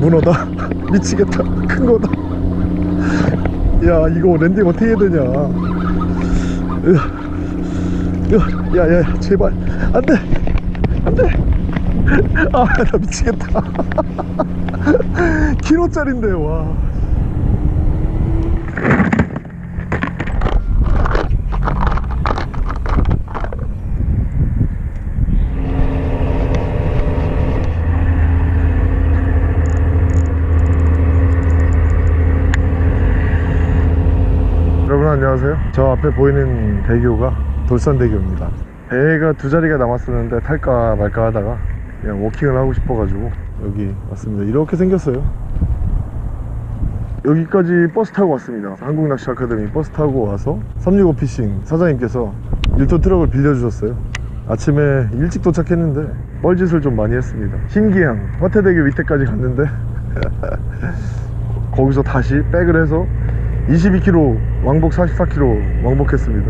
문어다. 미치겠다. 큰 거다. 야, 이거 랜딩 어떻게 해야 되냐. 야야야, 제발 안돼 안돼. 아, 나 미치겠다. 키로짜린데. 와. 여러분 안녕하세요. 저 앞에 보이는 대교가 돌산대교입니다. 배가 두 자리가 남았었는데 탈까 말까 하다가 그냥 워킹을 하고 싶어가지고 여기 왔습니다. 이렇게 생겼어요. 여기까지 버스 타고 왔습니다. 한국낚시 아카데미 버스 타고 와서 365 피싱 사장님께서 1톤 트럭을 빌려주셨어요. 아침에 일찍 도착했는데 뻘짓을 좀 많이 했습니다. 신기항 화태대교 밑에까지 갔는데 거기서 다시 백을 해서 22km 왕복 44km 왕복했습니다.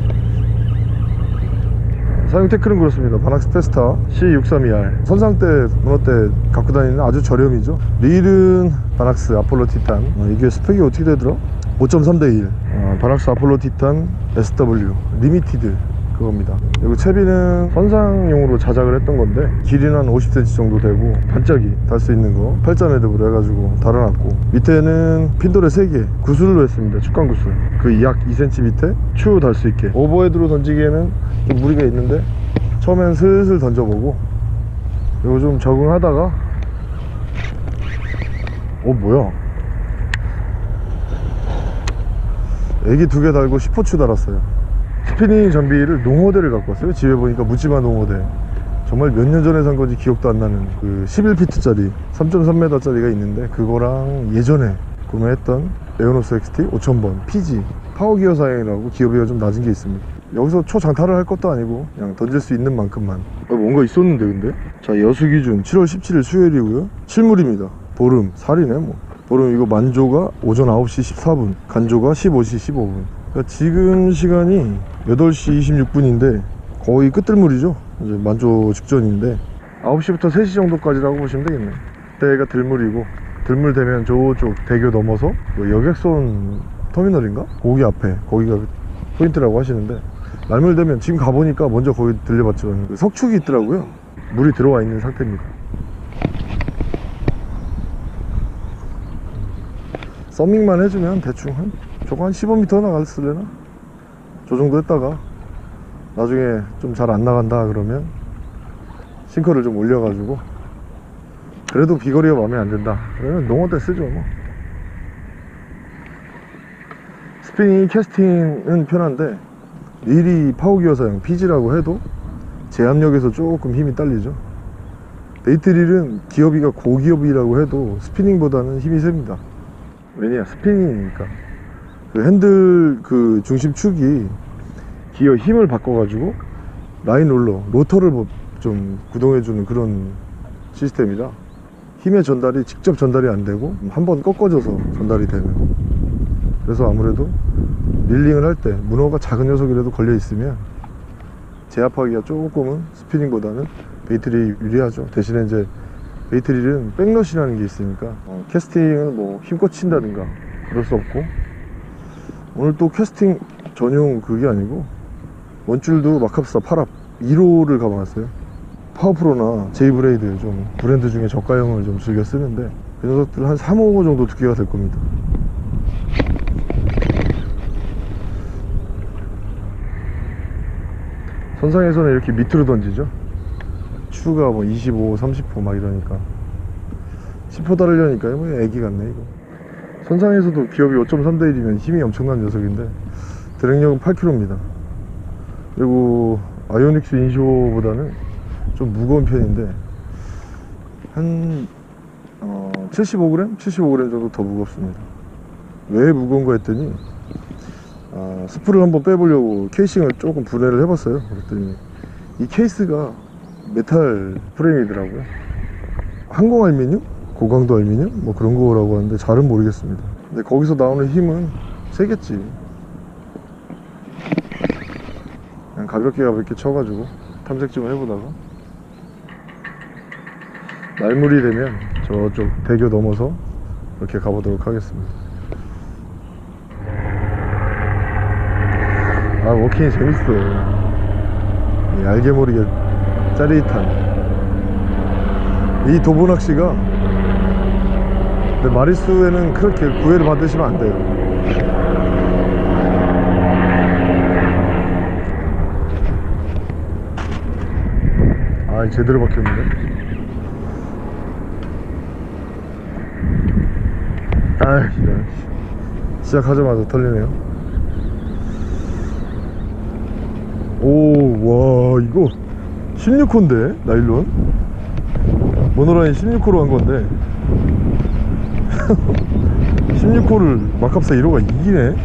사용 태클은 그렇습니다. 바낙스 페스타 C632R 선상 때 문어 때 갖고 다니는 아주 저렴이죠. 릴은 바낙스 아폴로 티탄, 이게 스펙이 어떻게 되더라? 5.3:1 바낙스 아폴로 티탄 SW 리미티드 그겁니다. 그리고 채비는 선상용으로 자작을 했던 건데 길이는 한 50cm 정도 되고 반짝이 달 수 있는 거 8자 매듭으로 해가지고 달아놨고, 밑에는 핀돌에 3개 구슬로 했습니다. 축강 구슬 그 약 2cm 밑에 추 달 수 있게. 오버헤드로 던지기에는 좀 무리가 있는데 처음엔 슬슬 던져보고 그리고 좀 적응하다가 뭐야, 애기 2개 달고 10호추 달았어요. 스피닝 장비를 농어대를 갖고 왔어요. 집에 보니까 묻지마 농어대, 정말 몇 년 전에 산 건지 기억도 안 나는 그 11피트짜리 3.3m 짜리가 있는데 그거랑 예전에 구매했던 에어노스 XT 5000번 PG 파워기어 사양이라고 기어비가 좀 낮은 게 있습니다. 여기서 초장타를 할 것도 아니고 그냥 던질 수 있는 만큼만. 뭔가 있었는데 근데. 자, 여수 기준 7월 17일 수요일이고요. 실물입니다. 보름 살이네 뭐. 보름 이거 만조가 오전 9시 14분 간조가 15시 15분. 그러니까 지금 시간이 8시 26분인데 거의 끝들물이죠. 이제 만조 직전인데 9시부터 3시 정도까지라고 보시면 되겠네. 그때가 들물이고, 들물 되면 저쪽 대교 넘어서 여객선 터미널인가? 거기 앞에 거기가 포인트라고 하시는데, 날물 되면 지금 가보니까 먼저 거기 들려봤지만 석축이 있더라고요. 물이 들어와 있는 상태입니다. 서밍만 해주면 대충 저거 한 15m 나갔을래나? 저 정도 했다가 나중에 좀 잘 안 나간다 그러면 싱커를 좀 올려가지고, 그래도 비거리가 마음에 안 든다 그러면 농어대 쓰죠 뭐. 스피닝 캐스팅은 편한데 릴이 파워기어 사양 PG라고 해도 제압력에서 조금 힘이 딸리죠. 베이트 릴은 기어비가 고기어비라고 해도 스피닝보다는 힘이 셉니다. 왜냐, 스피닝이니까. 그 핸들 그 중심축이 기어 힘을 바꿔가지고 라인 롤러 로터를 좀 구동해주는 그런 시스템이라 힘의 전달이 직접 전달이 안 되고 한번 꺾어져서 전달이 되는. 그래서 아무래도 릴링을 할 때 문어가 작은 녀석이라도 걸려 있으면 제압하기가 조금은 스피닝보다는 베이트릴이 유리하죠. 대신에 이제 베이트릴은 백넛이라는 게 있으니까 캐스팅은 뭐 힘껏 친다든가 그럴 수 없고, 오늘 또 캐스팅 전용 그게 아니고 원줄도 마캅스타 8합 1호를 감아놨어요. 파워프로나 제이브레이드 좀 브랜드 중에 저가형을 좀 즐겨 쓰는데 그 녀석들 한 3호 정도 두께가 될 겁니다. 선상에서는 이렇게 밑으로 던지죠. 추가 뭐 25, 30호 막 이러니까 10호 달으려니까 뭐 애기 같네 이거. 선상에서도 기업이 5.3:1이면 힘이 엄청난 녀석인데 드랙력은 8kg입니다. 그리고 아이오닉스 인쇼보다는 좀 무거운 편인데 한 75g? 75g 정도 더 무겁습니다. 왜 무거운 거 했더니 스프를 한번 빼보려고 케이싱을 조금 분해를 해봤어요. 그랬더니 이 케이스가 메탈 프레임이더라고요. 항공 알미늄? 고강도 알미늄? 뭐 그런 거라고 하는데 잘은 모르겠습니다. 근데 거기서 나오는 힘은 세겠지. 그냥 가볍게 쳐가지고 탐색 좀 해보다가 날물이 되면 저쪽 대교 넘어서 이렇게 가보도록 하겠습니다. 아, 워킹이 재밌어. 이 알게 모르게 짜릿한 이 도보낚시가. 근데 마리수에는 그렇게 구애를 받으시면 안 돼요. 아, 제대로 박혔는데. 아, 이런. 시작하자마자 털리네요. 오, 와, 이거 16호인데 나일론 모노라인 16호로 한 건데 16호를 막합사 1호가 이기네.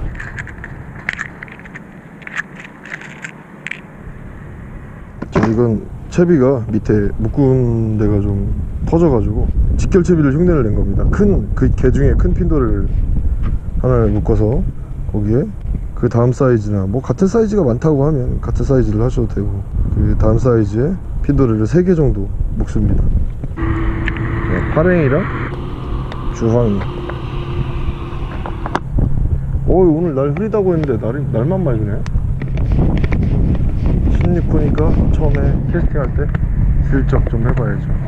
자, 이건 채비가 밑에 묶은 데가 좀 터져가지고 직결 채비를 흉내를 낸 겁니다. 큰 그 개 중에 큰 핀도를 하나를 묶어서 거기에 그 다음 사이즈나 뭐 같은 사이즈가 많다고 하면 같은 사이즈를 하셔도 되고, 그 다음 사이즈에 핀도를 3개 정도 묶습니다. 네, 파랭이랑 주황이. 오늘 날 흐리다고 했는데 날만 맑으네. 16호니까 처음에 캐스팅할 때 슬쩍 좀 해봐야죠.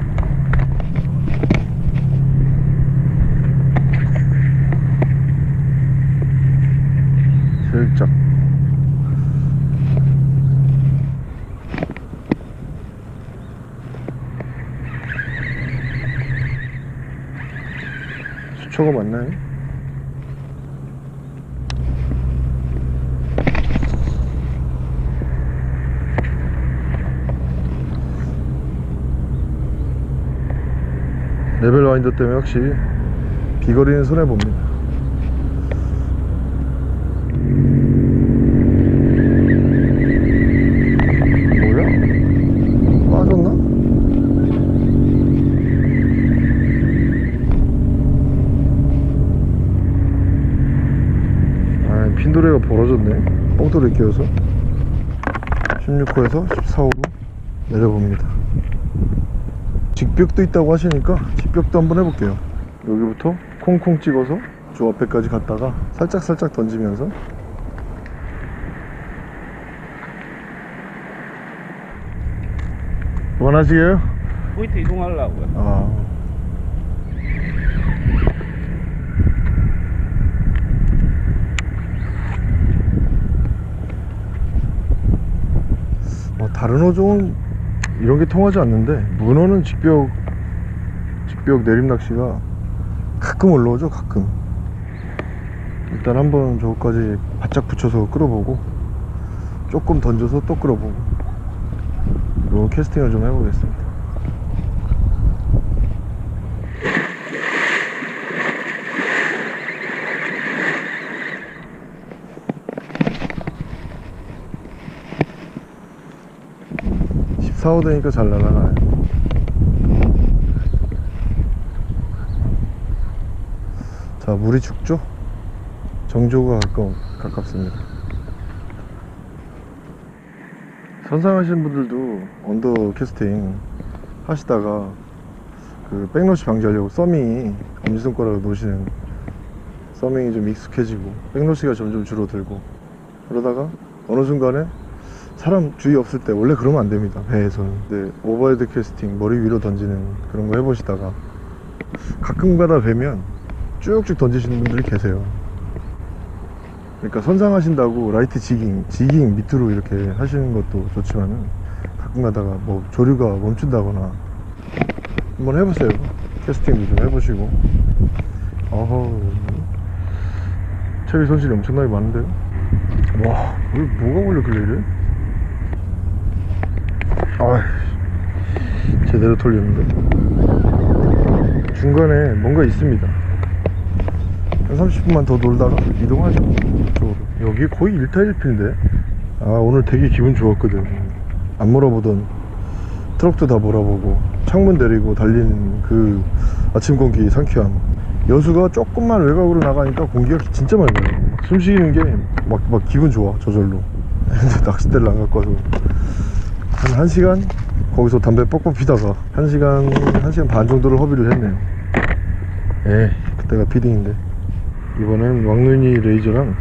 슬쩍. 수초가 맞나요? 레벨 와인더 때문에 확실히 비거리는 손해봅니다. 핀도레가 벌어졌네. 뻥돌에 끼워서 16호에서 14호로 내려봅니다. 직벽도 있다고 하시니까 직벽도 한번 해볼게요. 여기부터 콩콩 찍어서 저 앞에까지 갔다가 살짝 던지면서 원하시게요? 포인트 이동하려고요. 아, 다른 어종은 이런 게 통하지 않는데 문어는 직벽 내림낚시가 가끔 올라오죠. 가끔. 일단 한번 저거까지 바짝 붙여서 끌어보고 조금 던져서 또 끌어보고 이런 캐스팅을 좀 해보겠습니다. 사호 되니까 잘 날아가요. 자, 물이 죽죠? 정조가 가깝습니다. 선상하시는 분들도 언더 캐스팅 하시다가 그 백러시 방지하려고 서밍이 엄지손가락으로 놓으시는 서밍이 좀 익숙해지고 백러시가 점점 줄어들고 그러다가 어느 순간에 사람 주의 없을 때 원래 그러면 안 됩니다. 배에서는. 근데 오버헤드 캐스팅 머리 위로 던지는 그런 거 해보시다가 가끔가다 뵈면 쭉쭉 던지시는 분들이 계세요. 그러니까 선상하신다고 라이트 지깅 밑으로 이렇게 하시는 것도 좋지만은 가끔가다가 뭐 조류가 멈춘다거나 한번 해보세요. 캐스팅도 좀 해보시고. 어허, 채비 손실이 엄청나게 많은데요. 와, 뭐가 걸렸길래 이래? 아, 제대로 털렸는데. 중간에 뭔가 있습니다. 한 30분만 더 놀다가 이동하죠. 이쪽으로. 여기 거의 1타 1필인데. 아, 오늘 되게 기분 좋았거든. 안 몰아보던 트럭도 다 몰아보고 창문 내리고 달리는 그 아침 공기 상쾌함. 여수가 조금만 외곽으로 나가니까 공기가 진짜 맑아요. 숨 쉬는 게 막 기분 좋아. 저절로. 근데 낚싯대를 안 갖고 와서 한 1시간 거기서 담배 뻑뻑 피다가 1시간 반 정도를 허비를 했네요. 그때가 피딩인데. 이번엔 왕눈이 레이저랑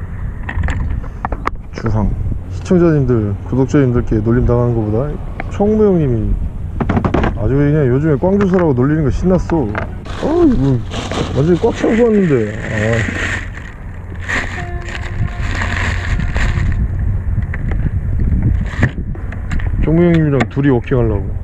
주황. 시청자님들, 구독자님들께 놀림 당하는 것보다 총무 형님이 아주 그냥 요즘에 꽝주사라고 놀리는 거 신났어. 이거 완전히 꽉 채워서 왔는데. 총무 형님이랑 둘이 워킹하려고.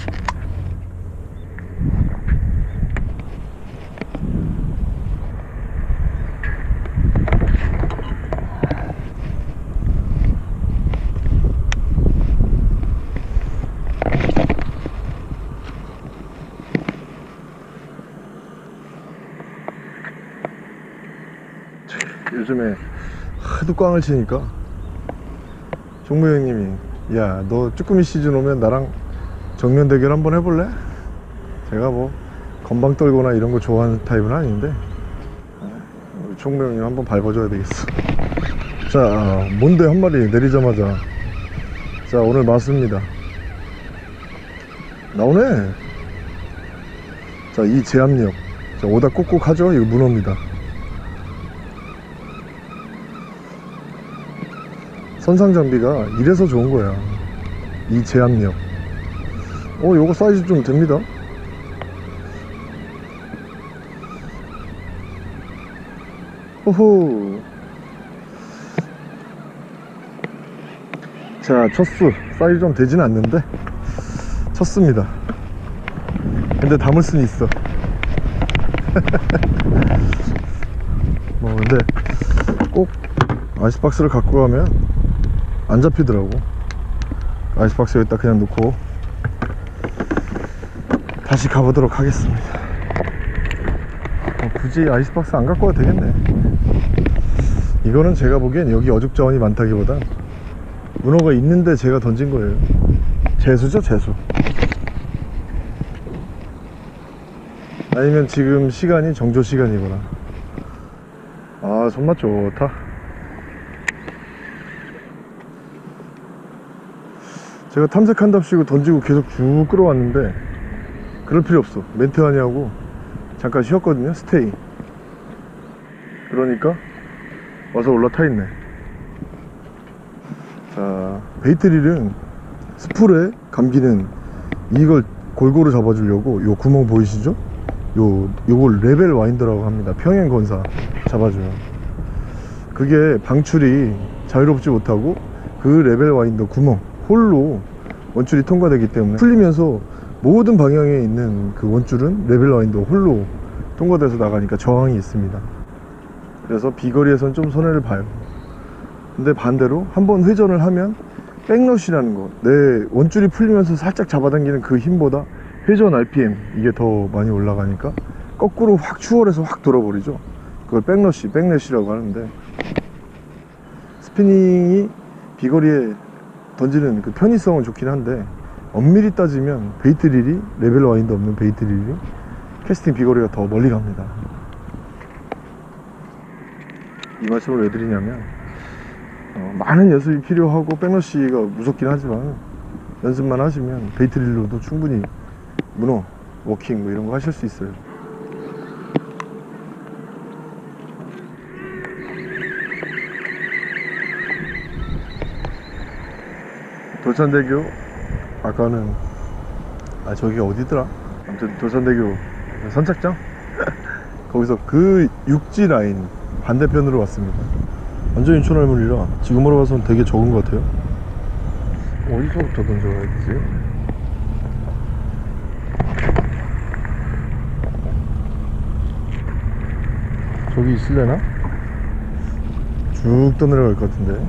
요즘에 하도 꽝을 치니까 종무 형님이 야, 너 쭈꾸미 시즌 오면 나랑 정면 대결 한번 해볼래? 제가 뭐 건방 떨거나 이런 거 좋아하는 타입은 아닌데 우리 종무 형님 한번 밟아줘야 되겠어. 자, 뭔데 한 마리 내리자마자. 자, 오늘 맞습니다. 나오네. 자, 이 제압력. 자, 오다 꾹꾹 하죠? 이거 문어입니다. 선상 장비가 이래서 좋은 거야. 이 제압력. 요거 사이즈 좀 됩니다. 호호. 자, 첫수. 사이즈 좀 되진 않는데 쳤습니다. 근데 담을 수는 있어. 근데 꼭 아이스박스를 갖고 가면 안 잡히더라고. 아이스박스 여기다 그냥 놓고 다시 가보도록 하겠습니다. 굳이 아이스박스 안 갖고 와도 되겠네. 이거는 제가 보기엔 여기 어죽자원이 많다기보단 문어가 있는데 제가 던진 거예요. 재수죠, 재수. 아니면 지금 시간이 정조 시간이구나. 손맛 좋다. 제가 탐색한답시고 던지고 계속 쭉 끌어왔는데 그럴 필요 없어. 멘트 하냐고 잠깐 쉬었거든요. 스테이. 그러니까 와서 올라타 있네. 자, 베이트릴은 스풀에 감기는 이걸 골고루 잡아주려고 요 구멍 보이시죠? 요걸 레벨 와인더라고 합니다. 평행 건사 잡아줘요. 그게 방출이 자유롭지 못하고 그 레벨 와인더 구멍 홀로 원줄이 통과되기 때문에 풀리면서 모든 방향에 있는 그 원줄은 레벨 와인더 홀로 통과돼서 나가니까 저항이 있습니다. 그래서 비거리에선 좀 손해를 봐요. 근데 반대로 한번 회전을 하면 백러시라는 거, 내 원줄이 풀리면서 살짝 잡아당기는 그 힘보다 회전 RPM 이게 더 많이 올라가니까 거꾸로 확 추월해서 확 돌아버리죠. 그걸 백러시라고 하는데, 스피닝이 비거리에 던지는 그 편의성은 좋긴 한데 엄밀히 따지면 베이트릴이, 레벨 와인드 없는 베이트릴이 캐스팅 비거리가 더 멀리 갑니다. 이 말씀을 왜 드리냐면 많은 연습이 필요하고 백러시가 무섭긴 하지만 연습만 하시면 베이트릴로도 충분히 문어, 워킹 뭐 이런 거 하실 수 있어요. 돌산대교, 아까는 저기가 어디더라? 아무튼 돌산대교 선착장? 거기서 그 육지 라인 반대편으로 왔습니다. 완전 인천할머니라 지금으로 봐서는 되게 적은 것 같아요. 어디서부터 던져야 되지? 저기 있을래나? 쭉 떠내려갈 것 같은데.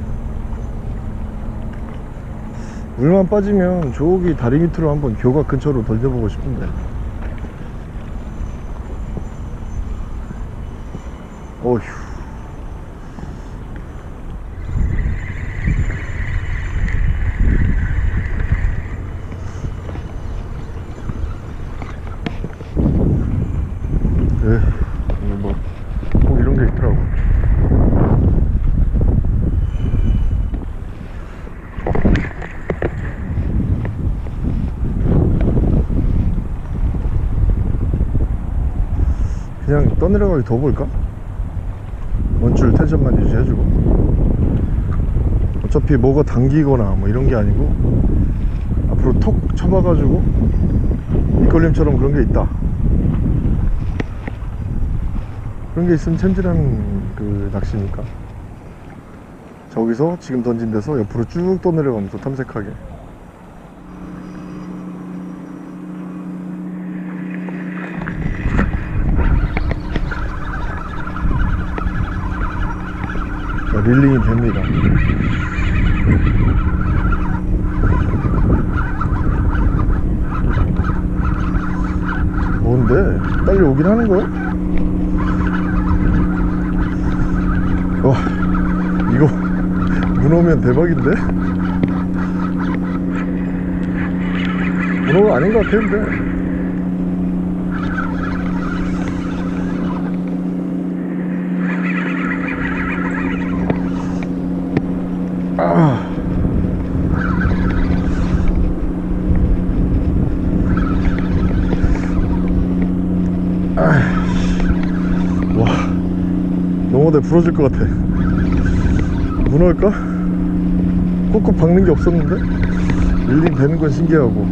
물만 빠지면 저기 다리 밑으로 한번 교각 근처로 던져보고 싶은데. 어휴. 뭐 꼭 이런 게 있더라고. 그냥 떠내려가기 더 볼까? 원줄 텐션만 유지해주고. 어차피 뭐가 당기거나 뭐 이런 게 아니고 앞으로 톡 쳐봐가지고 밑걸림처럼 그런 게 있다, 그런 게 있으면 챔질하는 그 낚시니까. 저기서 지금 던진 데서 옆으로 쭉 떠내려가면서 탐색하게. 자, 릴링이 됩니다. 뭔데? 딸려오긴 하는 거야? 와, 이거 문어면 대박인데? 문어가 아닌 것 같아. 근데 와, 농어대 부러질 것 같아. 문어일까? 꾹꾹 박는 게 없었는데 릴링 되는 건 신기하고.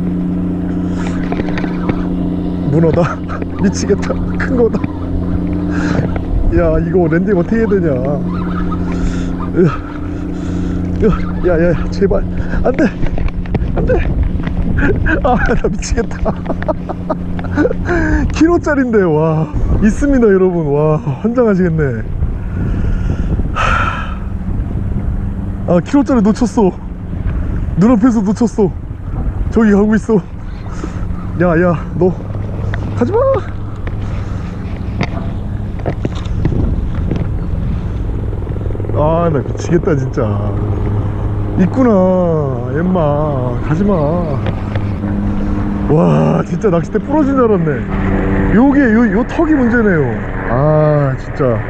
문어다. 미치겠다. 큰 거다. 야, 이거 랜딩 어떻게 해야 되냐. 야야야, 제발 안돼 안돼. 아, 나 미치겠다. 키로짜린데. 와, 있습니다 여러분. 와, 환장하시겠네. 아, 키로짜리 놓쳤어. 눈앞에서 놓쳤어. 저기 가고 있어. 야야, 너 가지마. 아, 나 미치겠다 진짜. 있구나 엠마. 가지마. 와, 진짜 낚싯대 부러진 줄 알았네. 요게 요 턱이 문제네요. 아, 진짜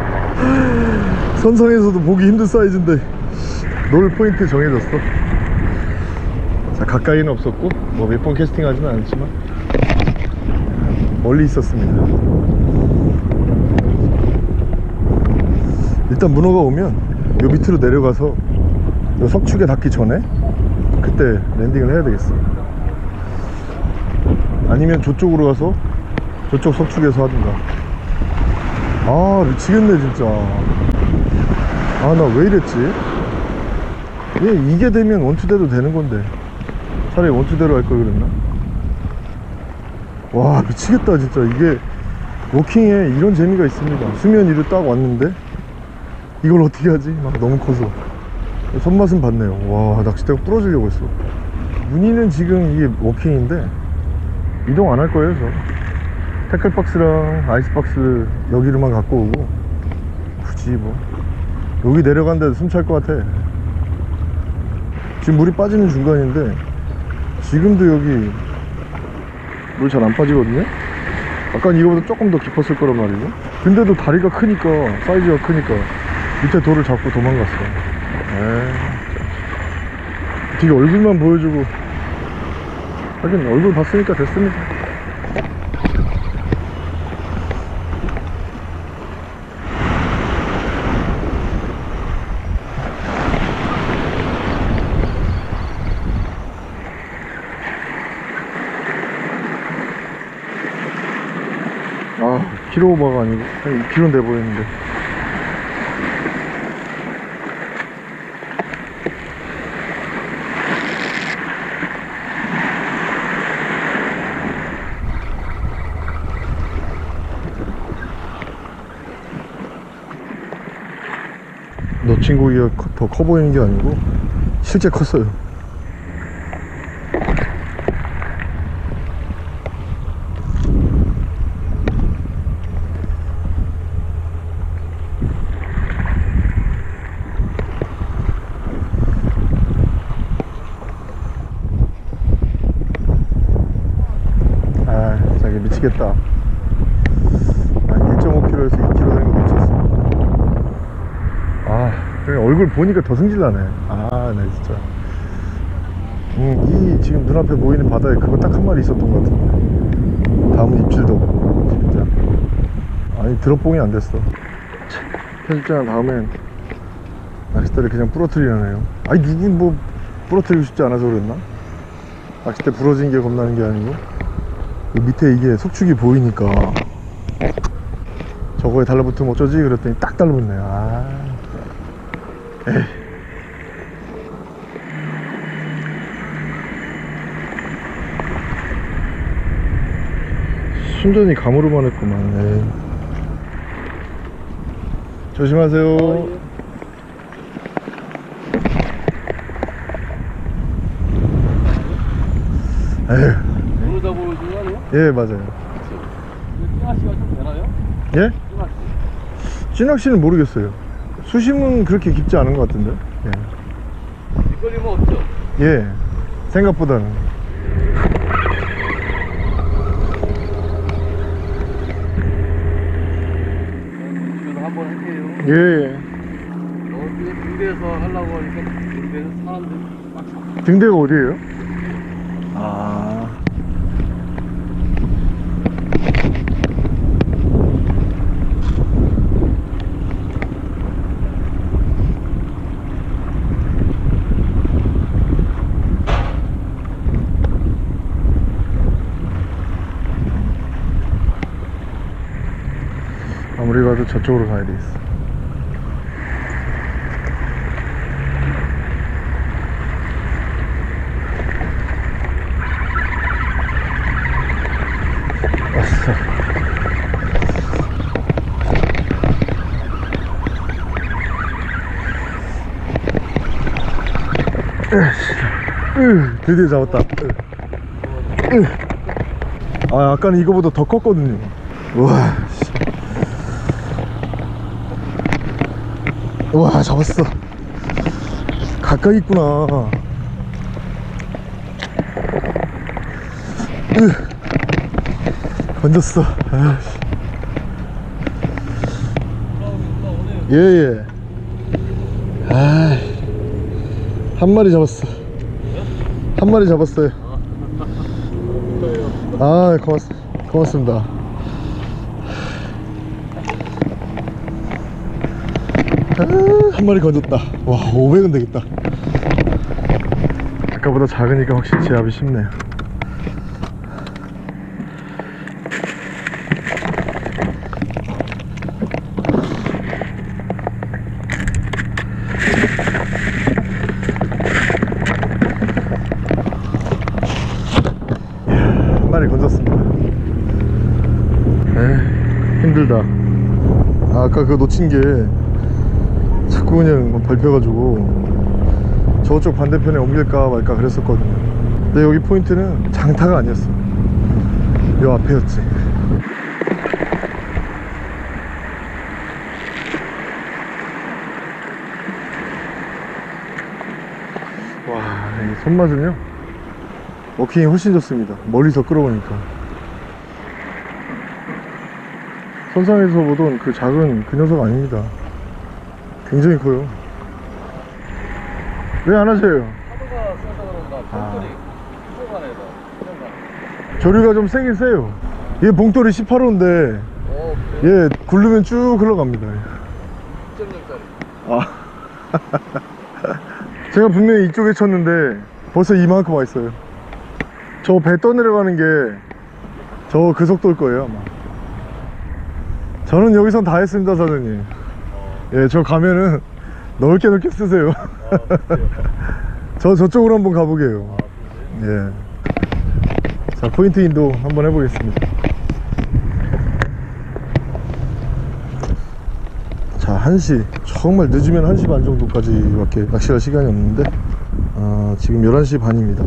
선상에서도 보기 힘든 사이즈인데 놀 포인트 정해졌어. 자, 가까이는 없었고 뭐 몇 번 캐스팅 하지는 않았지만 멀리 있었습니다. 일단 문어가 오면 요 밑으로 내려가서 요 석축에 닿기 전에 그때 랜딩을 해야 되겠어. 아니면 저쪽으로 가서 저쪽 석축에서 하든가. 아, 미치겠네 진짜. 아, 나 왜 이랬지? 왜 이게 되면 원투대로 되는 건데 차라리 원투대로 할 걸 그랬나? 와, 미치겠다 진짜. 이게 워킹에 이런 재미가 있습니다. 수면 위로 딱 왔는데 이걸 어떻게 하지? 막 너무 커서 손맛은 봤네요. 와, 낚싯대가 부러지려고 했어. 무늬는 지금 이게 워킹인데 이동 안 할 거예요. 저 태클박스랑 아이스박스 여기로만 갖고 오고 굳이 뭐 여기 내려간데도 숨 찰 것 같아. 지금 물이 빠지는 중간인데 지금도 여기 물 잘 안 빠지거든요. 아까 이거보다 조금 더 깊었을 거란 말이죠. 근데도 다리가 크니까, 사이즈가 크니까 밑에 돌을 잡고 도망갔어. 에이, 되게 얼굴만 보여주고. 하긴 얼굴 봤으니까 됐습니다. 아, 키로오버가 아니고 한 2kg 돼 보이는데. 놓친 고기가 더 커 보이는 게 아니고 실제 컸어요. 아, 자기 미치겠다. 한 1.5kg에서 2kg 되는 거 놓쳤어. 아, 그냥 얼굴 보니까 더 승질나네. 아, 네 진짜. 이 지금 눈앞에 보이는 바다에 그거 딱 한 마리 있었던 것 같은데 다음은 입질도 없고 진짜. 아니 드롭봉이 안 됐어. 편집장 다음엔 낚싯대를 그냥 부러뜨리려네요. 아니 누군 뭐 부러뜨리고 싶지 않아서 그랬나? 낚싯대 부러진 게 겁나는 게 아니고 그 밑에 이게 속축이 보이니까 저거에 달라붙으면 어쩌지 그랬더니 딱 달라붙네요. 아, 에이. 순전히 감으로만 했구만. 에이. 조심하세요. 에휴. 모르다 보여준 거 아니에요? 예, 맞아요. 찌낚시가 좀 되나요? 예? 찌낚시. 찌낚시는 모르겠어요. 수심은 그렇게 깊지 않은 것 같은데. 뒷걸림은 없죠? 예, 생각보다는. 그래서 한번 할게요. 예. 등대에서 하려고 하니까 등대는 사람들이 막 잡고. 등대가 어디예요? 아. 아무리 가도 저쪽으로 가야 되겠어. 왔어. 드디어 잡았다. 아, 아까는 이거보다 더 컸거든요. 우와. 와, 잡았어. 가까이 있구나. 건졌어. 예예. 아, 한 마리 잡았어. 한 마리 잡았어요. 아, 고맙습니다. 한 마리 건졌다. 와, 500은 되겠다. 아까보다 작으니까 확실히 제압이 쉽네요. 한 마리 건졌습니다. 힘들다. 아, 아까 그거 놓친 게 자꾸 그냥 밟혀가지고 저쪽 반대편에 옮길까 말까 그랬었거든요. 근데 여기 포인트는 장타가 아니었어. 요 앞에였지. 와, 이 손맛은요 워킹이 훨씬 좋습니다. 멀리서 끌어오니까. 선상에서 보던 그 작은 그 녀석 아닙니다. 굉장히 커요. 왜 안 하세요? 파도가 세서 그런가 봉돌이 풀어가네요. 조류가 좀 세긴 세요. 얘 봉돌이 18호인데 얘 굴르면 쭉 흘러갑니다. 6.0짜리. 아. 제가 분명히 이쪽에 쳤는데 벌써 이만큼 와 있어요. 저 배 떠내려가는 게 저 그 속도일 거예요 아마. 저는 여기선 다 했습니다 사장님. 예, 저 가면은 넓게 쓰세요. 저쪽으로 한번 가보게요. 예. 자, 포인트 인도 한번 해보겠습니다. 자, 1시, 정말 늦으면 1시 반 정도까지 밖에 낚시할 시간이 없는데 지금 11시 반입니다.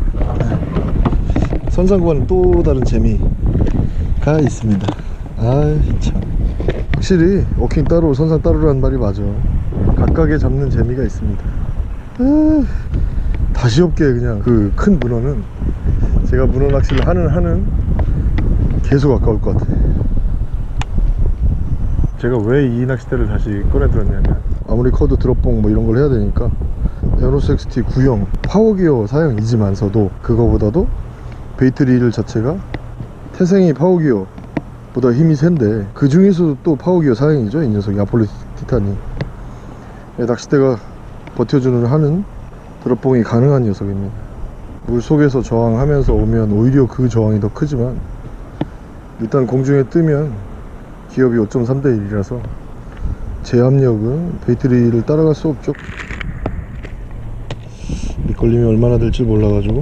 선상과는 또 다른 재미가 있습니다. 아이 참, 확실히 워킹 따로 선상 따로라는 말이 맞아. 각각의 잡는 재미가 있습니다. 다시 없게 그냥 그 큰 문어는 제가 문어 낚시를 하는 계속 아까울 것 같아. 제가 왜 이 낚싯대를 다시 꺼내 들었냐면 아무리 커도 드롭봉 뭐 이런 걸 해야 되니까 에어노스 XT 구형 파워기어 사양이지만서도 그거보다도 베이트 릴 자체가 태생이 파워기어 보다 힘이 센데 그 중에서도 또 파워기어 사양이죠 이 녀석이. 아폴로 티탄이 낚싯대가 버텨주는 하는 드롭봉이 가능한 녀석입니다. 물 속에서 저항하면서 오면 오히려 그 저항이 더 크지만 일단 공중에 뜨면 기업이 5.3대 1이라서 제압력은 베이트리를 따라갈 수 없죠. 밑걸림이 얼마나 될지 몰라가지고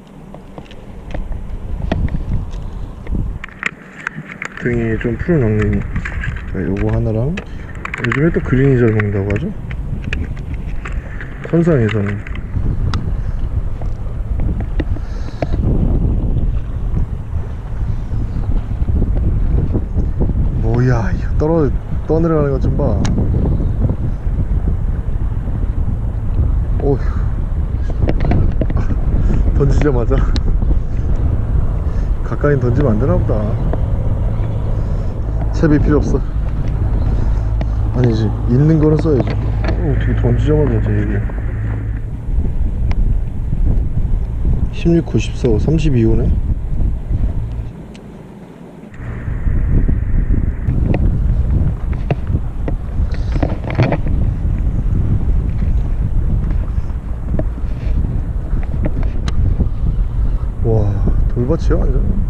등이 좀 푸른 엉덩이. 자, 요거 하나랑 요즘에 또 그린이 잘 먹는다고 하죠. 선상에서는 뭐야 이거 떠내려가는 것 좀 봐. 어휴, 던지자마자 가까이 던지면 안 되나 보다. 채비 필요 없어. 아니지, 있는 거는 써야지. 어떻게 던지자마자 제 얘기. 16, 94, 32호네. 와, 돌밭이야 완전.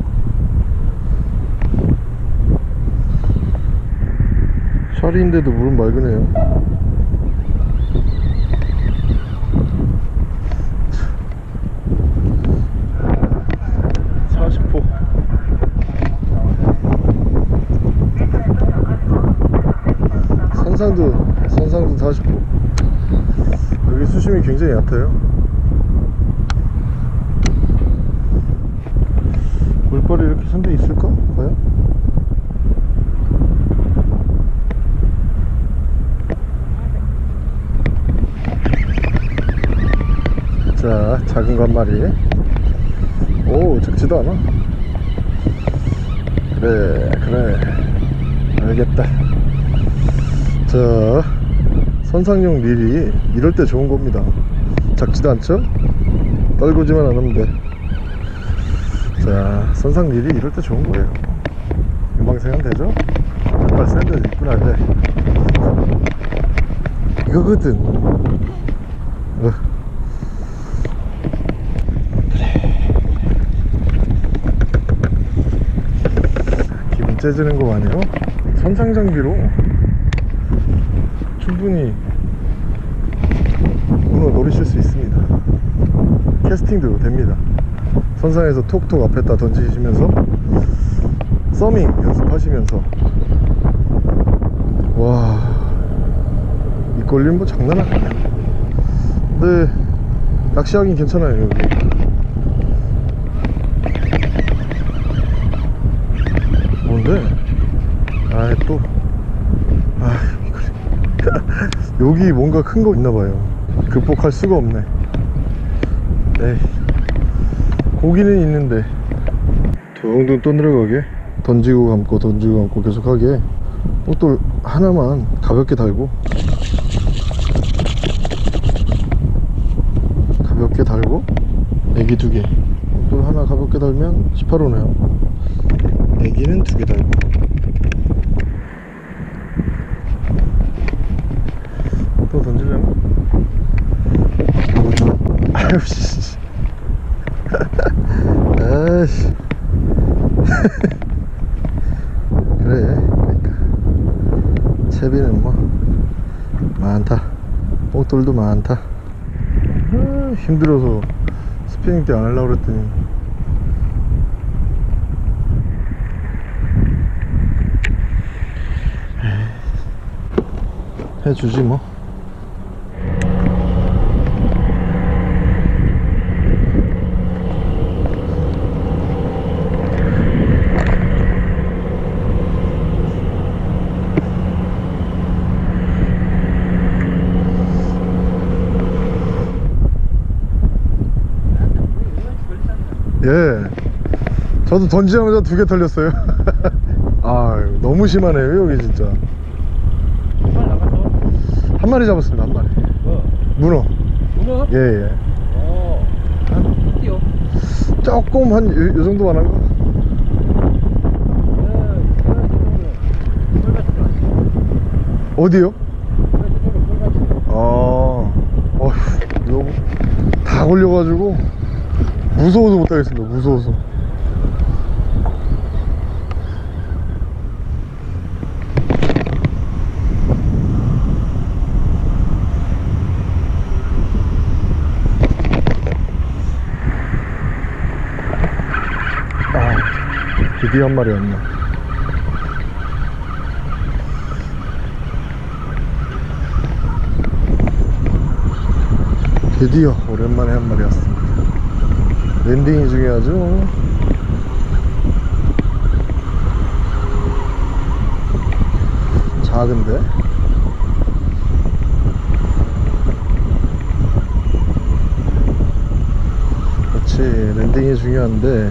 샤리인데도 물은 맑으네요. 선상도 40호. 여기 수심이 굉장히 얕아요. 물벌이 이렇게 산데 있을까? 과연? 자, 작은 거 한 마리. 오, 작지도 않아. 그래 알겠다. 자, 선상용 릴이 이럴 때 좋은 겁니다. 작지도 않죠? 떨구지만 안 하면 돼. 자, 선상 릴이 이럴 때 좋은 거예요. 유망생은 되죠? 정말 센 데도 있구나. 이제 이거거든. 기분 째지는 거 아니에요? 선상 장비로 충분히 문어 노리실 수 있습니다. 캐스팅도 됩니다. 선상에서 톡톡 앞에다 던지시면서 서밍 연습하시면서. 와, 이 걸림 뭐 장난 아니야. 근데 낚시하긴 괜찮아요 여기. 뭔데? 아이 또 여기 뭔가 큰 거 있나봐요. 극복할 수가 없네. 에이, 고기는 있는데 둥둥 또 내려가게 던지고 감고 계속하게. 또 하나만 가볍게 달고 애기 2개, 또 하나 가볍게 달면 18호네요 애기는 2개 달고. 또 던지려나? 아유 씨. 아이씨. 그래, 그러니까 채비는 뭐 많다. 뽕돌도 많다. 힘들어서 스피닝 때 안 하려고 그랬더니 해주지 뭐. 예, 저도 던지자마자 2개 털렸어요. 아, 너무 심하네요 여기 진짜. 한 마리 잡았습니다. 한 마리. 문어. 문어? 예예. 뛰어. 조금 한 요 정도만 한가. 어디요? 어휴, 이거 다 걸려가지고 무서워서 못하겠습니다. 무서워서. 드디어 한 마리 왔네. 드디어 오랜만에 한 마리 왔습니다. 랜딩이 중요하죠. 작은데 그렇지, 랜딩이 중요한데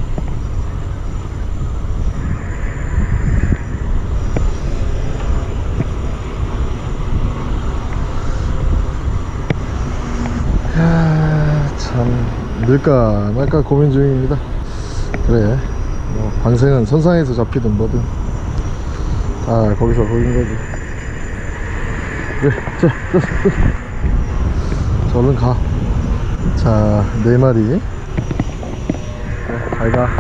참 늘까 말까 고민 중입니다. 그래, 뭐 방생은 선상에서 잡히든 뭐든 다 거기서 거긴 거지. 그래, 자, 저 얼른 가. 자, 4마리. 그래, 잘 가.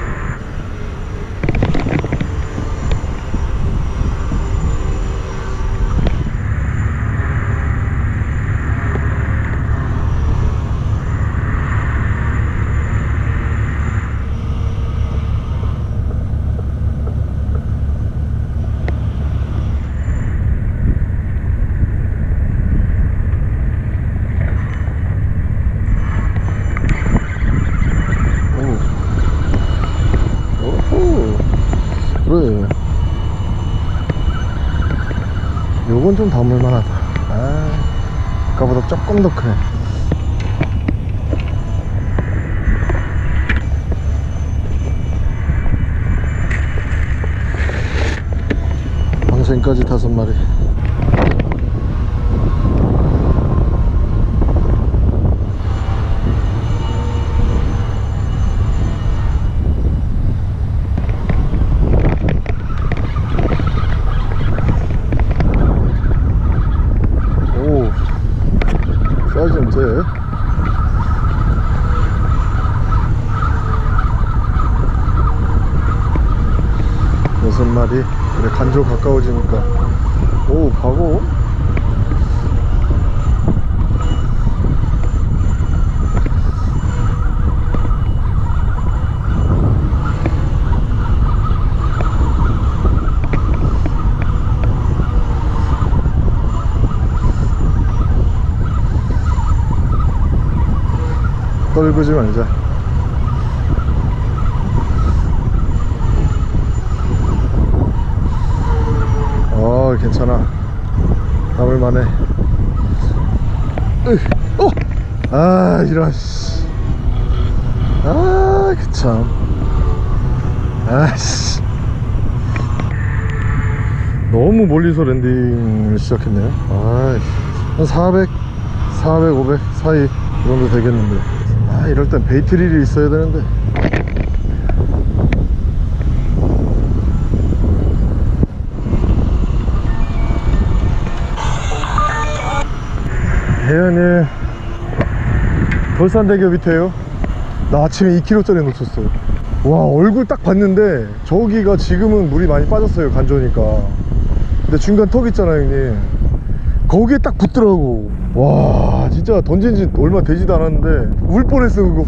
그래, 요건 좀 담을만하다. 아까보다 조금 더 크네. 방생까지 5마리. 사이즈는 돼. 여섯 마리. 그래, 간조 가까워지니까. 오, 가고. 떨구지 말자. 괜찮아. 담을만해. 이런 씨. 그 참. 씨. 너무 멀리서 랜딩을 시작했네요. 한 400, 500 사이 이 정도 되겠는데. 이럴 땐 베이트릴이 있어야 되는데. 혜연이 돌산대교 밑에요. 나 아침에 2kg짜리 놓쳤어. 와, 얼굴 딱 봤는데 저기가 지금은 물이 많이 빠졌어요, 간조니까. 근데 중간 턱 있잖아요, 형님. 거기에 딱 붙더라고. 와, 진짜 던진 지 얼마 되지도 않았는데 울 뻔했어 그거.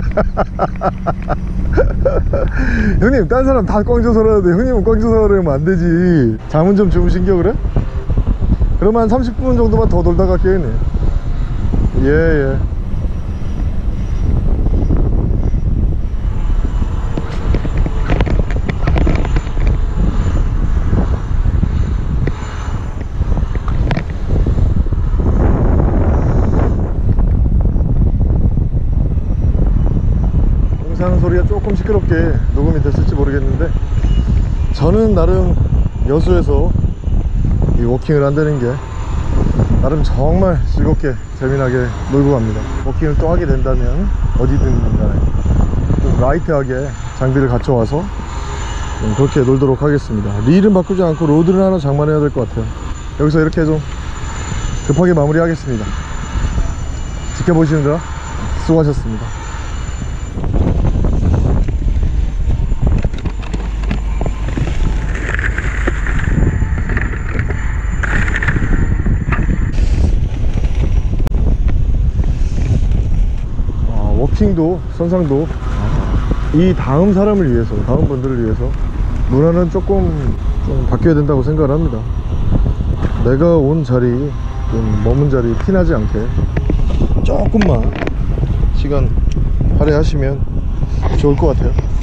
형님, 딴 사람 다 꽝져서 하는데 형님은 꽝져서 하려면 안 되지. 잠은 좀 주무신겨 그래? 그러면 한 30분 정도만 더 놀다 갈게요, 형님. 예. 공사하는 소리가 조금 시끄럽게 녹음이 됐을지 모르겠는데, 저는 나름 여수에서 이 워킹을 한다는 게 나름 정말 즐겁게 재미나게 놀고 갑니다. 워킹을 또 하게 된다면 어디든 간에 좀 라이트하게 장비를 갖춰와서 그렇게 놀도록 하겠습니다. 릴은 바꾸지 않고 로드를 하나 장만해야 될 것 같아요. 여기서 이렇게 좀 급하게 마무리하겠습니다. 지켜보시느라 수고하셨습니다. 워킹도 선상도 이 다음 사람을 위해서, 다음 분들을 위해서 문화는 조금 좀 바뀌어야 된다고 생각을 합니다. 내가 온 자리, 좀 머문 자리 티나지 않게 조금만 시간 할애하시면 좋을 것 같아요.